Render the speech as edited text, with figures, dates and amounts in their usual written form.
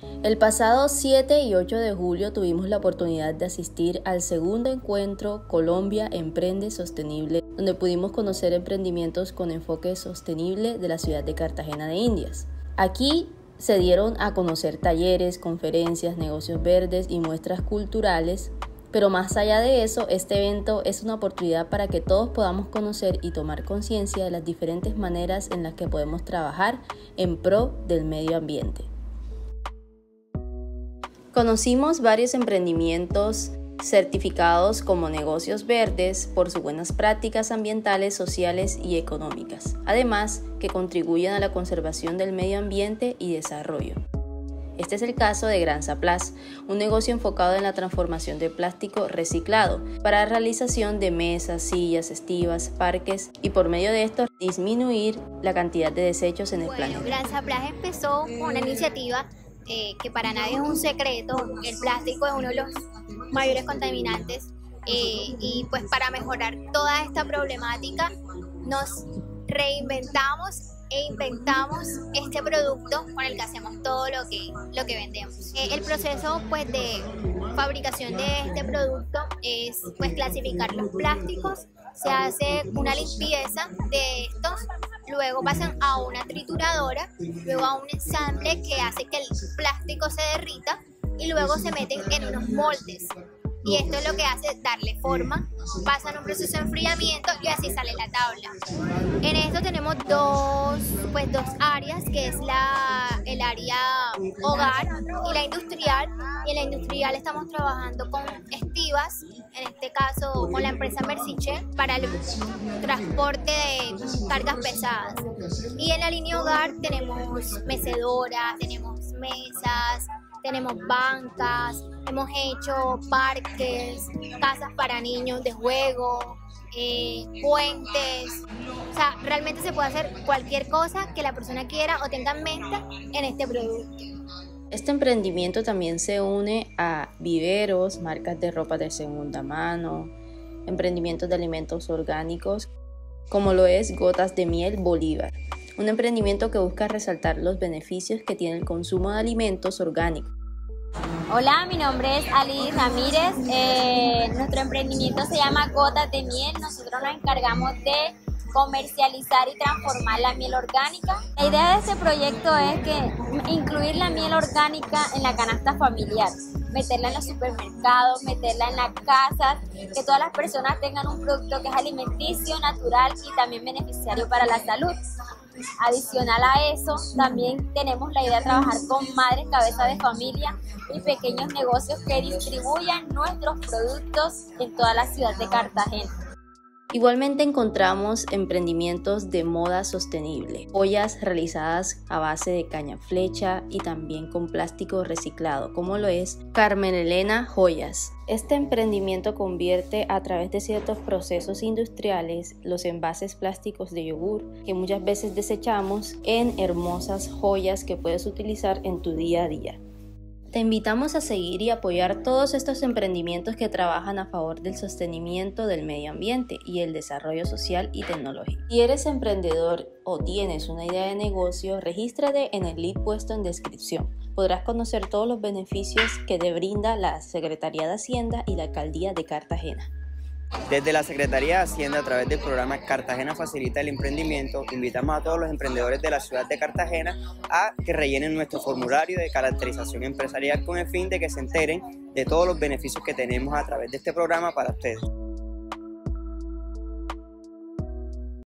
El pasado 7 y 8 de julio tuvimos la oportunidad de asistir al segundo encuentro Colombia Emprende Sostenible, donde pudimos conocer emprendimientos con enfoque sostenible de la ciudad de Cartagena de Indias. Aquí se dieron a conocer talleres, conferencias, negocios verdes y muestras culturales, pero más allá de eso, este evento es una oportunidad para que todos podamos conocer y tomar conciencia de las diferentes maneras en las que podemos trabajar en pro del medio ambiente. Conocimos varios emprendimientos certificados como negocios verdes por sus buenas prácticas ambientales, sociales y económicas, además que contribuyen a la conservación del medio ambiente y desarrollo. Este es el caso de Granza-Plas, un negocio enfocado en la transformación de plástico reciclado para la realización de mesas, sillas, estivas, parques y por medio de esto disminuir la cantidad de desechos en el planeta. Granza-Plas empezó con una iniciativa que para nadie es un secreto. El plástico es uno de los mayores contaminantes y pues para mejorar toda esta problemática nos reinventamos e inventamos este producto con el que hacemos todo lo que vendemos. El proceso pues de fabricación de este producto es pues clasificar los plásticos, se hace una limpieza de estos, luego pasan a una trituradora, luego a un ensamble que hace que el plástico se derrita y luego se meten en unos moldes. Y esto es lo que hace darle forma, pasan un proceso de enfriamiento y así sale la tabla. En esto tenemos dos áreas, que es el área hogar y la industrial. Y en la industrial estamos trabajando con estivas, en este caso con la empresa Merciche, para el transporte de cargas pesadas. Y en la línea hogar tenemos mecedoras, tenemos mesas, tenemos bancas, hemos hecho parques, casas para niños de juego, puentes. O sea, realmente se puede hacer cualquier cosa que la persona quiera o tenga en mente en este producto. Este emprendimiento también se une a viveros, marcas de ropa de segunda mano, emprendimientos de alimentos orgánicos, como lo es Gotas de Miel Bolívar. Un emprendimiento que busca resaltar los beneficios que tiene el consumo de alimentos orgánicos. Hola, mi nombre es Ali Ramírez. Nuestro emprendimiento se llama Gotas de Miel. Nosotros nos encargamos de comercializar y transformar la miel orgánica. La idea de este proyecto es que incluir la miel orgánica en la canasta familiar, meterla en los supermercados, meterla en las casas, que todas las personas tengan un producto que es alimenticio, natural y también beneficiario para la salud. Adicional a eso, también tenemos la idea de trabajar con madres cabeza de familia y pequeños negocios que distribuyan nuestros productos en toda la ciudad de Cartagena. Igualmente encontramos emprendimientos de moda sostenible, joyas realizadas a base de caña flecha y también con plástico reciclado, como lo es Carmen Elena Joyas. Este emprendimiento convierte a través de ciertos procesos industriales los envases plásticos de yogur que muchas veces desechamos en hermosas joyas que puedes utilizar en tu día a día. Te invitamos a seguir y apoyar todos estos emprendimientos que trabajan a favor del sostenimiento del medio ambiente y el desarrollo social y tecnológico. Si eres emprendedor o tienes una idea de negocio, regístrate en el link puesto en descripción. Podrás conocer todos los beneficios que te brinda la Secretaría de Hacienda y la Alcaldía de Cartagena. Desde la Secretaría de Hacienda, a través del programa Cartagena Facilita el Emprendimiento, invitamos a todos los emprendedores de la ciudad de Cartagena a que rellenen nuestro formulario de caracterización empresarial con el fin de que se enteren de todos los beneficios que tenemos a través de este programa para ustedes.